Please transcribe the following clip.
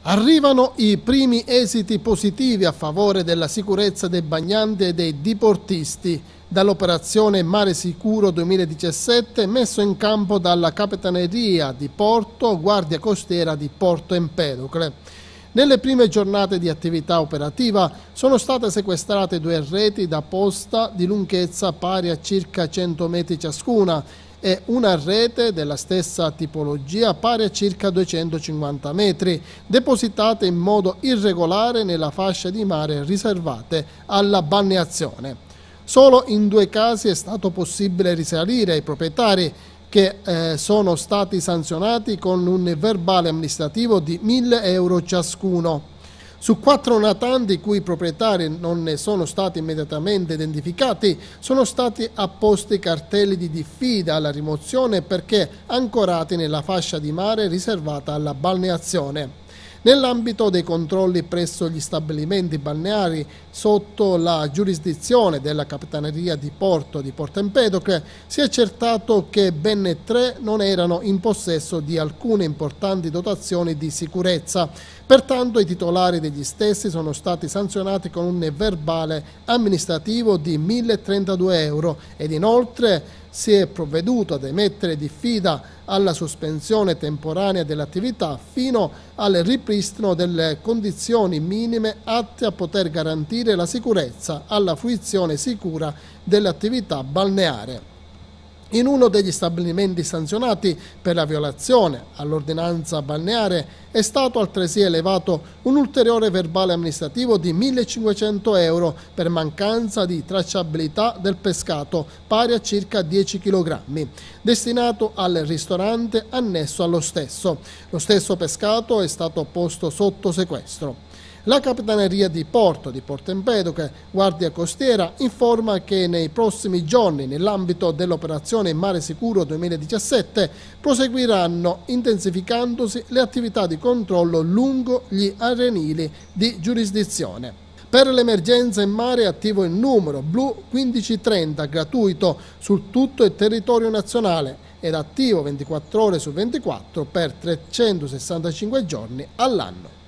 Arrivano i primi esiti positivi a favore della sicurezza dei bagnanti e dei diportisti dall'operazione Mare Sicuro 2017 messo in campo dalla Capitaneria di Porto, Guardia Costiera di Porto Empedocle. Nelle prime giornate di attività operativa sono state sequestrate 2 reti da posta di lunghezza pari a circa 100 metri ciascuna e una rete della stessa tipologia pari a circa 250 metri, depositate in modo irregolare nella fascia di mare riservate alla balneazione. Solo in 2 casi è stato possibile risalire ai proprietari, che sono stati sanzionati con un verbale amministrativo di 1.000 euro ciascuno. Su 4 natanti, i cui proprietari non ne sono stati immediatamente identificati, sono stati apposti cartelli di diffida alla rimozione perché ancorati nella fascia di mare riservata alla balneazione. Nell'ambito dei controlli presso gli stabilimenti balneari sotto la giurisdizione della Capitaneria di Porto Empedocle si è accertato che ben 3 non erano in possesso di alcune importanti dotazioni di sicurezza. Pertanto i titolari degli stessi sono stati sanzionati con un verbale amministrativo di 1.032 euro ed inoltre si è provveduto ad emettere diffida alla sospensione temporanea dell'attività fino al ripristino delle condizioni minime atte a poter garantire la sicurezza alla fruizione sicura dell'attività balneare. In uno degli stabilimenti sanzionati per la violazione all'ordinanza balneare è stato altresì elevato un ulteriore verbale amministrativo di 1.500 euro per mancanza di tracciabilità del pescato pari a circa 10 kg, destinato al ristorante annesso allo stesso. Lo stesso pescato è stato posto sotto sequestro. La Capitaneria di Porto Empedocle, Guardia Costiera, informa che nei prossimi giorni, nell'ambito dell'operazione Mare Sicuro 2017, proseguiranno intensificandosi le attività di controllo lungo gli arenili di giurisdizione. Per l'emergenza in mare è attivo il numero blu 1530 gratuito su tutto il territorio nazionale ed attivo 24 ore su 24 per 365 giorni all'anno.